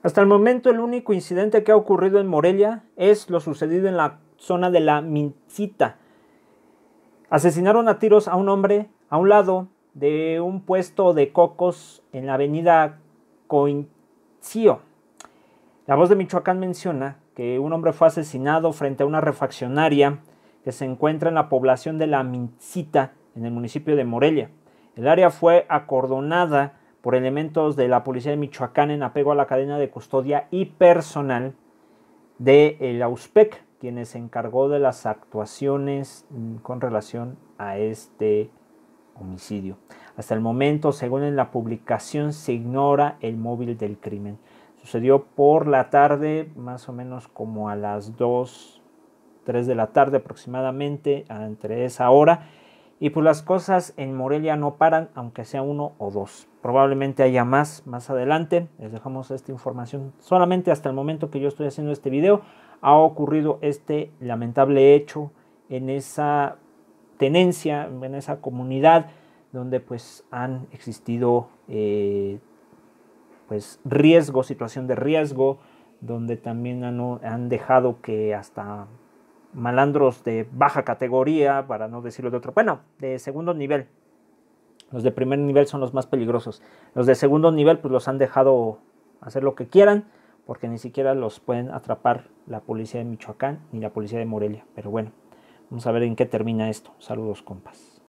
Hasta el momento el único incidente que ha ocurrido en Morelia es lo sucedido en la zona de la Mintzita. Asesinaron a tiros a un hombre a un lado de un puesto de cocos en la avenida Coincio. La Voz de Michoacán menciona que un hombre fue asesinado frente a una refaccionaria que se encuentra en la población de la Mintzita, en el municipio de Morelia. El área fue acordonada por elementos de la policía de Michoacán en apego a la cadena de custodia y personal de la USPEC, quien se encargó de las actuaciones con relación a este homicidio. Hasta el momento, según en la publicación, se ignora el móvil del crimen. Sucedió por la tarde, más o menos como a las 2, 3 de la tarde aproximadamente, entre esa hora. Y pues las cosas en Morelia no paran, aunque sea uno o dos. Probablemente haya más adelante. Les dejamos esta información. Solamente hasta el momento que yo estoy haciendo este video ha ocurrido este lamentable hecho en esa tenencia, en esa comunidad donde pues han existido pues riesgo, situación de riesgo, donde también han dejado que hasta malandros de baja categoría, para no decirlo de otro, bueno, de segundo nivel. Los de primer nivel son los más peligrosos. Los de segundo nivel pues los han dejado hacer lo que quieran, porque ni siquiera los pueden atrapar la policía de Michoacán ni la policía de Morelia. Pero bueno, vamos a ver en qué termina esto. Saludos, compas.